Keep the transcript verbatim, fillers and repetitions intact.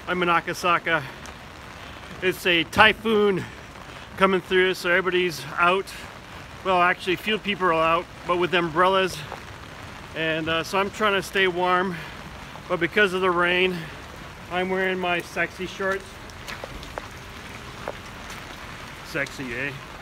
I'm in Akasaka. It's a typhoon coming through, so everybody's out. Well, actually, a few people are out, but with umbrellas. And uh, so I'm trying to stay warm, but because of the rain, I'm wearing my sexy shorts. Sexy, eh?